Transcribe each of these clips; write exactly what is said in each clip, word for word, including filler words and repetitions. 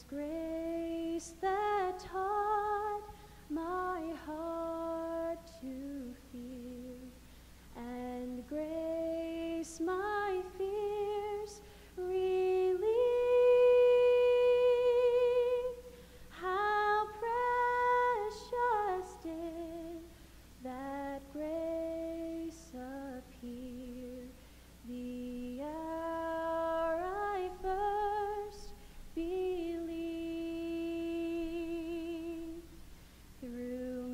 grace that taught my heart to fear, and grace my fears relieved. How precious did that grace appear the hour I first believed. Through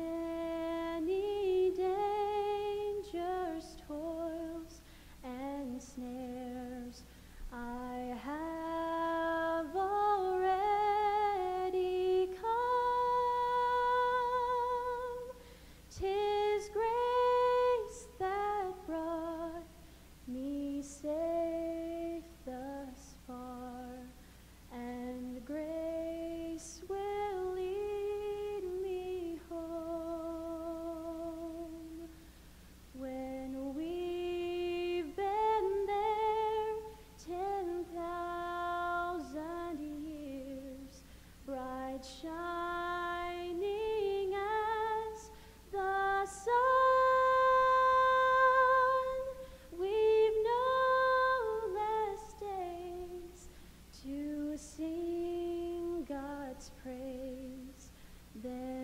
many dangers, toils, and snares, I have already come. 'Tis grace that brought me safe thus far, and grace will lead me home. When we've been there ten thousand years, bright shining as the sun, we've no less days to sing God's praise than